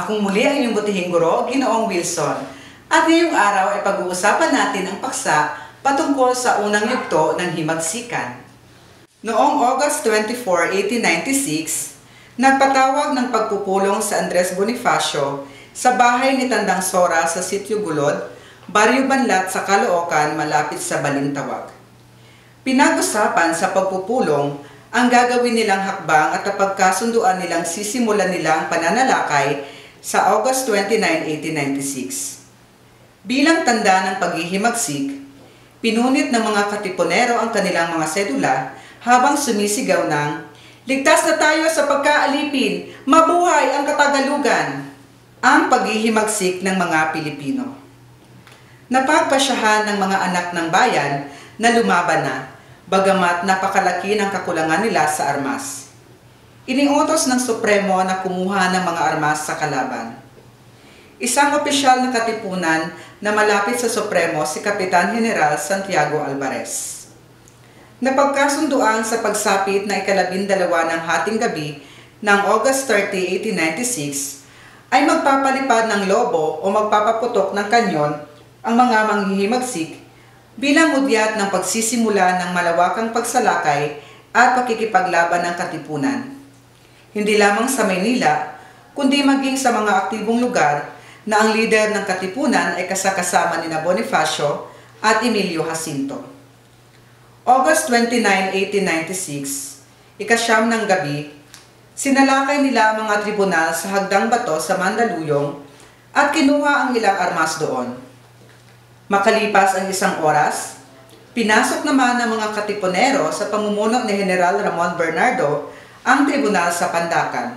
Akong muli ang inyong butihing guro, Ginoong Wilson. At ngayong araw ay pag-uusapan natin ang paksa patungkol sa unang yugto ng Himagsikan. Noong August 24, 1896, nagpatawag ng pagpupulong sa Andres Bonifacio sa bahay ni Tandang Sora sa Sitio Gulod, Baryo Banlat sa Caloocan, malapit sa Balintawak. Pinag-usapan sa pagpupulong ang gagawin nilang hakbang at napagkasunduan nilang sisimulan nila ang pananalakay sa August 29, 1896. Bilang tanda ng paghihimagsik, pinunit ng mga katipunero ang kanilang mga sedula habang sumisigaw ng "Ligtas na tayo sa pagkaalipin! Mabuhay ang Katagalugan!" Ang paghihimagsik ng mga Pilipino. Napagpasyahan ng mga anak ng bayan na lumaban na, bagamat napakalaki ng kakulangan nila sa armas. Iniutos ng Supremo na kumuha ng mga armas sa kalaban. Isang opisyal na katipunan na malapit sa Supremo si Kapitan General Santiago Alvarez. Napagkasunduan sa pagsapit na ika-12 ng hating gabi ng August 30, 1896 ay magpapalipad ng lobo o magpapaputok ng kanyon ang mga manghihimagsik bilang udyat ng pagsisimula ng malawakang pagsalakay at pakikipaglaban ng katipunan. Hindi lamang sa Maynila, kundi maging sa mga aktibong lugar na ang lider ng katipunan ay kasakasama ni Bonifacio at Emilio Jacinto. August 29, 1896, ika-9 ng gabi, sinalakay nila ang mga tribunal sa Hagdang Bato sa Mandaluyong at kinuha ang ilang armas doon. Makalipas ang isang oras, pinasok naman ng mga katipunero sa pamumuno ni General Ramon Bernardo ang tribunal sa Pandacan.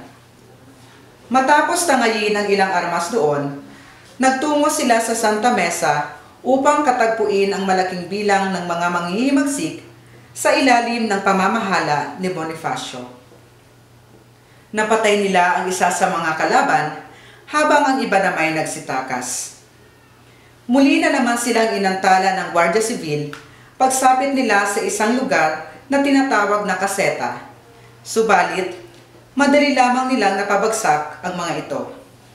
Matapos tangayin ang ilang armas doon, nagtungo sila sa Santa Mesa upang katagpuin ang malaking bilang ng mga manghihimagsik sa ilalim ng pamamahala ni Bonifacio. Napatay nila ang isa sa mga kalaban habang ang iba naman ay nagsitakas. Muli na naman silang inantala ng Guardia Civil pagsapit nila sa isang lugar na tinatawag na kaseta. Subalit, madali lamang nilang napabagsak ang mga ito.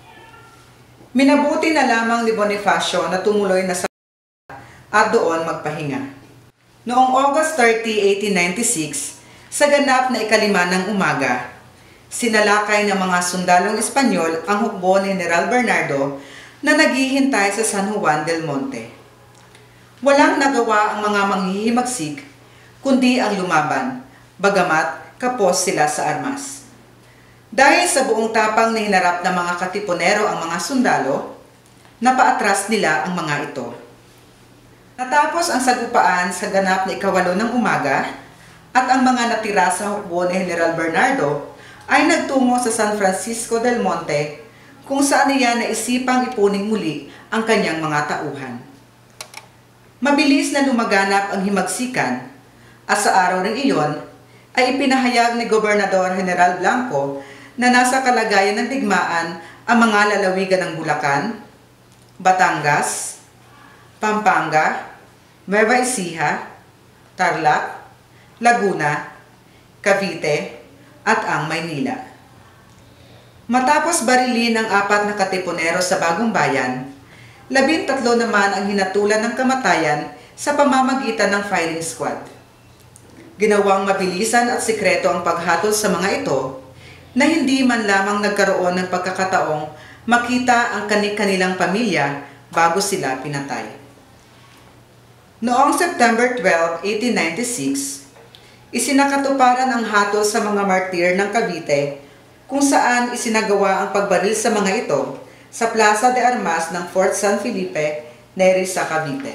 Minabuti na lamang ni Bonifacio na tumuloy na sa at doon magpahinga. Noong August 30, 1896, sa ganap na ika-5 ng umaga, sinalakay ng mga sundalong Espanyol ang hukbo ni General Bernardo na naghihintay sa San Juan del Monte. Walang nagawa ang mga manghihimagsik, kundi ang lumaban, bagamat kapos sila sa armas. Dahil sa buong tapang na hinarap ng mga katipunero ang mga sundalo, napaatras nila ang mga ito. Natapos ang sagupaan sa ganap na ika-8 ng umaga, at ang mga natira sa hukbo ni General Bernardo ay nagtungo sa San Francisco del Monte, kung saan niya naisipang ipuning muli ang kanyang mga tauhan. Mabilis na lumaganap ang himagsikan at sa araw ng iyon ay ipinahayag ni Gobernador General Blanco na nasa kalagayan ng digmaan ang mga lalawigan ng Bulacan, Batangas, Pampanga, Nueva Ecija, Tarlac, Laguna, Cavite at ang Maynila. Matapos barilin ng 4 na katipunero sa Bagong Bayan, 13 naman ang hinatulan ng kamatayan sa pamamagitan ng firing squad. Ginawang mabilisan at sikreto ang paghatol sa mga ito na hindi man lamang nagkaroon ng pagkakataong makita ang kanilang pamilya bago sila pinatay. Noong September 12, 1896, isinakatuparan ang hatol sa mga martir ng Cavite kung saan isinagawa ang pagbaril sa mga ito sa Plaza de Armas ng Fort San Felipe, Neri sa Cavite.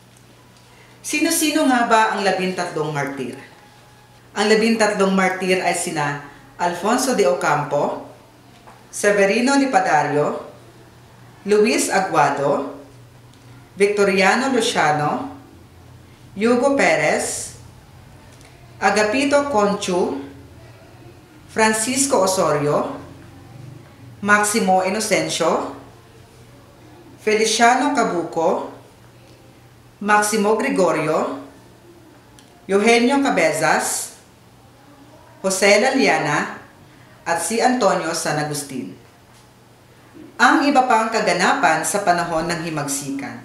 Sino-sino nga ba ang 13 martir? Ang 13 martir ay sina Alfonso de Ocampo, Severino Lipadario, Luis Aguado, Victoriano Luciano, Hugo Perez, Agapito Conchu, Francisco Osorio, Maximo Inocencio, Feliciano Cabuco, Maximo Gregorio, Eugenio Cabezas, Jose Laliana, at si Antonio San Agustin. Ang iba pang kaganapan sa panahon ng Himagsikan.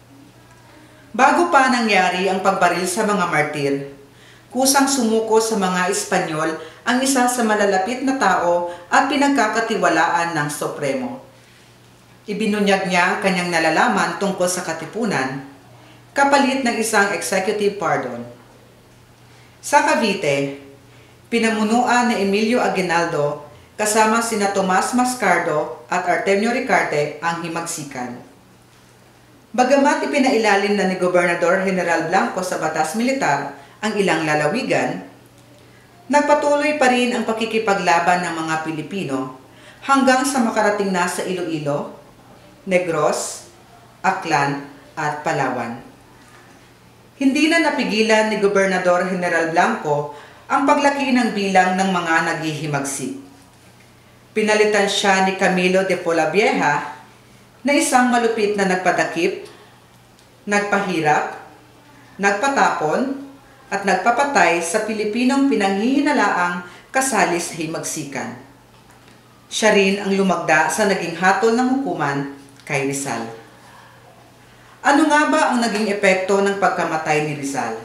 Bago pa nangyari ang pagbaril sa mga martir, kusang sumuko sa mga Espanyol ang isa sa malalapit na tao at pinagkakatiwalaan ng Supremo. Ibinunyag niya ang kanyang nalalaman tungkol sa katipunan, kapalit ng isang executive pardon. Sa Cavite, pinamunuan ni Emilio Aguinaldo kasama sina Tomas Mascardo at Artemio Ricarte ang Himagsikan. Bagamat ipinailalim na ni Gobernador General Blanco sa batas militar ang ilang lalawigan, nagpatuloy pa rin ang pakikipaglaban ng mga Pilipino hanggang sa makarating na sa Iloilo, Negros, Aklan at Palawan. Hindi na napigilan ni Gobernador General Blanco ang paglaki ng bilang ng mga naghihimagsik. Pinalitan siya ni Camilo de Polavieja na isang malupit na nagpadakip, nagpahirap, nagpatapon, at nagpapatay sa Pilipinong pinanghihinalaang kasali sa Himagsikan. Siya rin ang lumagda sa naging hatol ng hukuman kay Rizal. Ano nga ba ang naging epekto ng pagkamatay ni Rizal?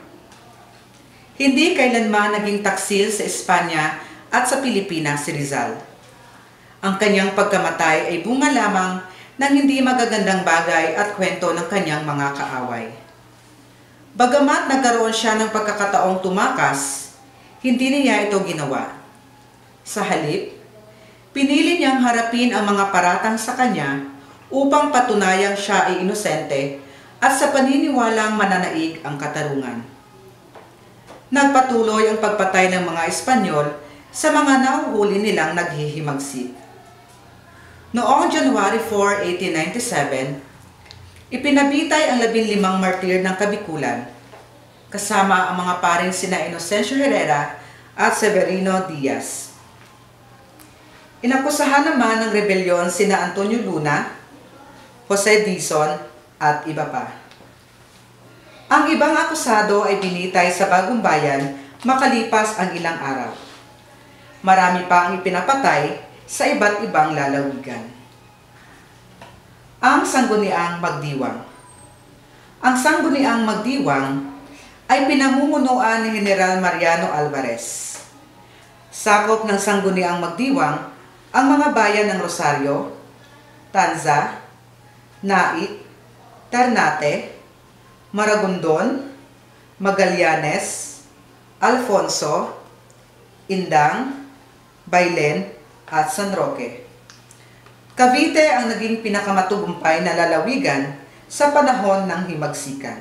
Hindi kailanman naging taksil sa Espanya at sa Pilipinas si Rizal. Ang kanyang pagkamatay ay bunga lamang ng hindi magagandang bagay at kwento ng kanyang mga kaaway. Bagamat nagkaroon siya ng pagkakataong tumakas, hindi niya ito ginawa. Sa halip, pinili niyang harapin ang mga paratang sa kanya upang patunayang siya ay inosente at sa paniniwalang mananaig ang katarungan. Nagpatuloy ang pagpatay ng mga Espanyol sa mga nahuhuli nilang naghihimagsik. Noong January 4, 1897, ipinabitay ang 15 martir ng Kabikulan, kasama ang mga paring sina Inocencio Herrera at Severino Diaz. Inakusahan naman ng rebelyon sina Antonio Luna, Jose Dizon at iba pa. Ang ibang akusado ay binitay sa Bagong Bayan makalipas ang ilang araw. Marami pa ang ipinapatay sa iba't ibang lalawigan. Ang Sangguniang Magdiwang. Ang Sangguniang Magdiwang ay pinamumunuan ni General Mariano Alvarez. Sakop ng Sangguniang Magdiwang ang mga bayan ng Rosario, Tanza, Nait, Ternate, Maragondon, Magallanes, Alfonso, Indang, Bailen, at San Roque. Cavite ang naging pinakamatagumpay na lalawigan sa panahon ng Himagsikan.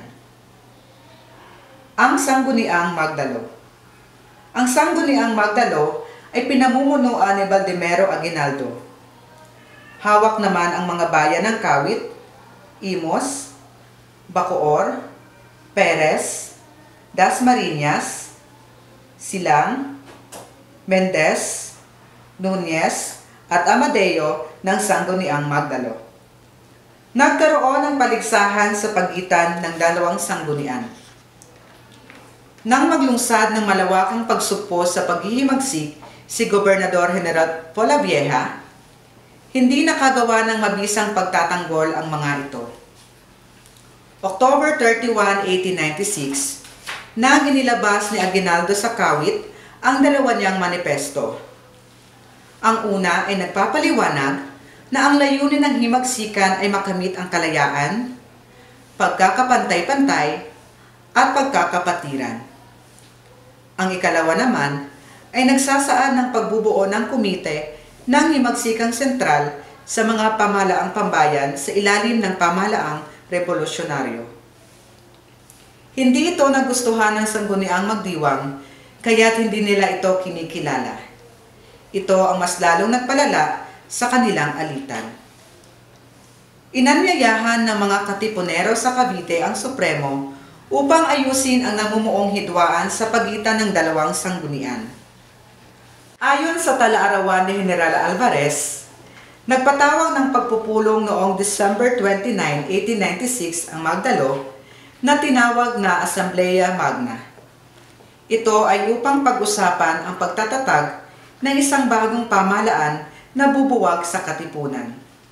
Ang Sangguniang Magdalo. Ang Sangguniang Magdalo ay pinamumunuan ni Baldemero Aguinaldo. Hawak naman ang mga bayan ng Kawit, Imos, Bacoor, Perez, Dasmariñas, Silang, Mendez, Nunez at Amadeo ng Sangguniang Magdalo. Nagkaroon ng paligsahan sa pagitan ng dalawang sanggunian. Nang maglungsad ng malawakang pagsugpo sa paghihimagsik si Gobernador General Polavieja, hindi nakagawa ng mabisang pagtatanggol ang mga ito. October 31, 1896, nang inilabas ni Aguinaldo sa Kawit ang dalawa niyang manifesto. Ang una ay nagpapaliwanag na ang layunin ng Himagsikan ay makamit ang kalayaan, pagkakapantay-pantay, at pagkakapatiran. Ang ikalawa naman ay nagsasaad ng pagbubuo ng komite ng Himagsikang Sentral sa mga pamahalaang pambayan sa ilalim ng pamahalaang revolusyonaryo. Hindi ito nagustuhan ng Sangguniang Magdiwang, kaya't hindi nila ito kinikilala. Ito ang mas lalong nagpalala sa kanilang alitan. Inanyayahan ng mga katipunero sa Cavite ang Supremo upang ayusin ang namumuong hidwaan sa pagitan ng dalawang sanggunian. Ayon sa tala-arawan ni General Alvarez, nagpatawag ng pagpupulong noong December 29, 1896 ang Magdalo na tinawag na Asambleya Magna. Ito ay upang pag-usapan ang pagtatatag ng isang bagong pamahalaan na bubuwag sa katipunan.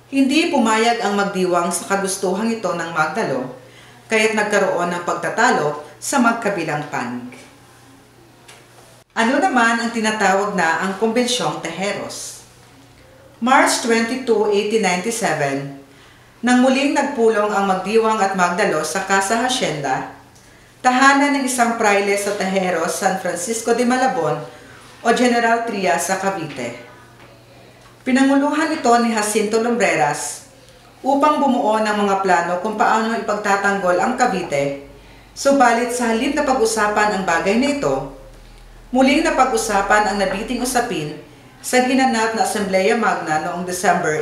Hindi pumayag ang magdiwang sa kagustuhan ito ng Magdalo, kaya't nagkaroon ng pagtatalo sa magkabilang panig. Ano naman ang tinatawag na ang Kumbensyong Tejeros? March 22, 1897, nang muling nagpulong ang Magdiwang at Magdalo sa Casa Hacienda, tahanan ng isang praile sa Tejeros, San Francisco de Malabon o General Trias sa Cavite. Pinanguluhan ito ni Jacinto Lumbreras upang bumuo ng mga plano kung paano ipagtatanggol ang Cavite, subalit sa halip na pag-usapan ang bagay na ito, muling napag-usapan ang nabiting usapin sa ginanap na Asambleya Magna noong December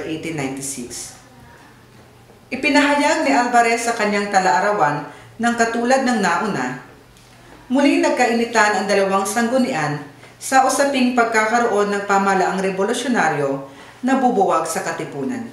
1896. Ipinahayag ni Alvarez sa kanyang talaarawan ng katulad ng nauna, muling nagkainitan ang dalawang sanggunian sa usaping pagkakaroon ng pamahalaang revolusyonaryo na bubuwag sa katipunan.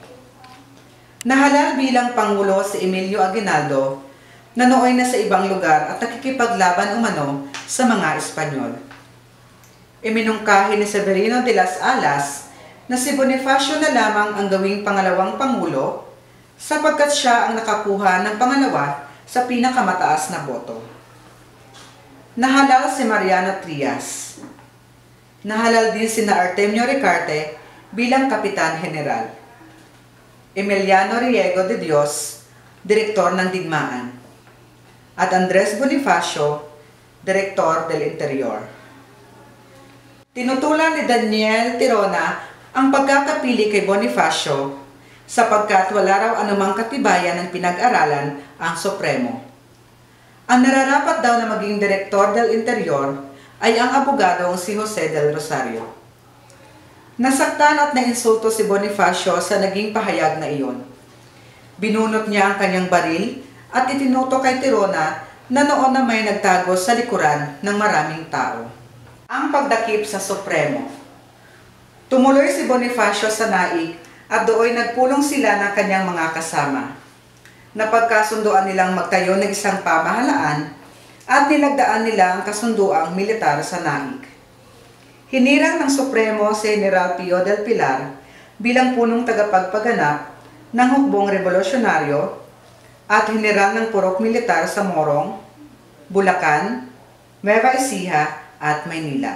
Nahalal bilang Pangulo si Emilio Aguinaldo na nooy na sa ibang lugar at nakikipaglaban umano sa mga Espanyol. Iminungkahi ni Severino de las Alas na si Bonifacio na lamang ang gawing pangalawang Pangulo sapagkat siya ang nakakuha ng pangalawa sa pinakamataas na boto. Nahalal si Mariano Trias. Nahalal din sina Artemio Ricarte bilang Kapitan General. Emiliano Riego de Dios, Direktor ng Digmaan. At Andres Bonifacio, Direktor del Interior. Tinutulan ni Daniel Tirona ang pagkakapili kay Bonifacio sapagkat wala raw anumang katibayan ng pinag-aralan ang Supremo. Ang nararapat daw na maging Direktor del Interior ay ang abogadong si Jose del Rosario. Nasaktan at nainsulto si Bonifacio sa naging pahayag na iyon. Binunot niya ang kanyang baril at itinuto kay Tirona na noon na may nagtago sa likuran ng maraming tao. Ang pagdakip sa Supremo. Tumuloy si Bonifacio sa naig at doon nagpulong sila ng kanyang mga kasama. Napagkasunduan nilang magtayo ng isang pamahalaan at nilagdaan nila ang kasunduang militar sa naig. Hinirang ng Supremo si General Pio del Pilar bilang punong tagapagpaganap ng hukbong revolusyonaryo at hinirang ng purok militar sa Morong, Bulacan, Nueva Ecija at Maynila.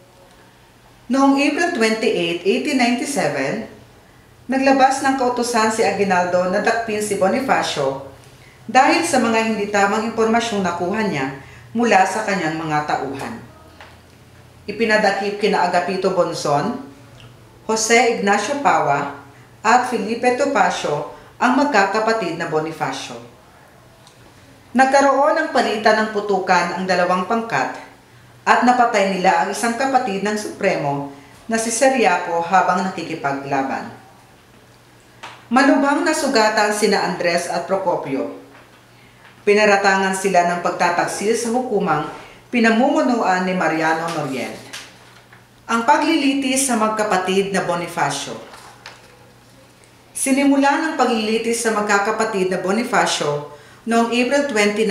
Noong April 28, 1897, naglabas ng kautusan si Aguinaldo na dakpin si Bonifacio dahil sa mga hindi tamang impormasyong nakuha niya mula sa kanyang mga tauhan. Ipinadakip kina Agapito Bonson, Jose Ignacio Paua at Felipe Topacio ang magkakapatid na Bonifacio. Nagkaroon ng palitan ng putukan ang dalawang pangkat at napatay nila ang isang kapatid ng Supremo na si Seriaco habang nakikipaglaban. Malubhang nasugatan sina Andres at Procopio. Pinaratangan sila ng pagtataksil sa hukumang pinamumunuan ni Mariano Noriel. Ang paglilitis sa magkapatid na Bonifacio. Sinimula ng paglilitis sa magkakapatid na Bonifacio noong April 29,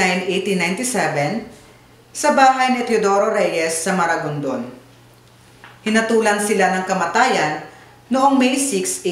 1897 sa bahay ni Teodoro Reyes sa Maragondon. Hinatulan sila ng kamatayan noong May 6,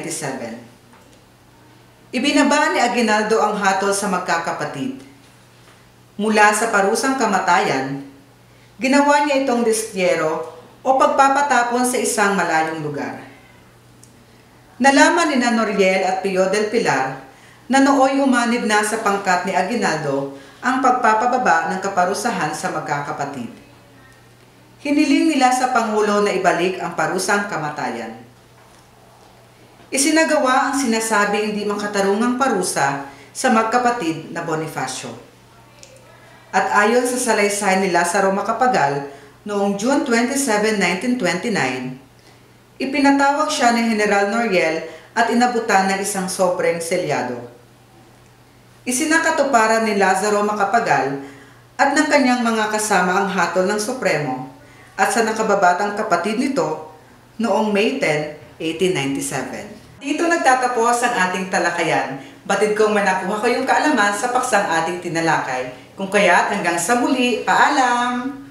1897. Ibinaba ni Aguinaldo ang hatol sa magkakapatid. Mula sa parusang kamatayan, ginawa niya itong destyero o pagpapatapon sa isang malayong lugar. Nalaman ni Noriel at Pio del Pilar na nooy umanib na sa pangkat ni Aguinaldo ang pagpapababa ng kaparusahan sa magkakapatid. Hiniling nila sa Pangulo na ibalik ang parusang kamatayan. Isinagawa ang sinasabing hindi makatarungang parusa sa magkapatid na Bonifacio. At ayon sa salaysay ni Lazaro Macapagal noong June 27, 1929, ipinatawag siya ni General Noriel at inabutan ng isang sobreng selyado. Isinakatuparan ni Lazaro Macapagal at ng kanyang mga kasama ang hatol ng Supremo at sa nakababatang kapatid nito noong May 10, 1897. Dito nagtatapos ang ating talakayan. Batid kong manakuha ko yung kaalaman sa paksang ating tinalakay. Kung kaya't hanggang sa muli, paalam!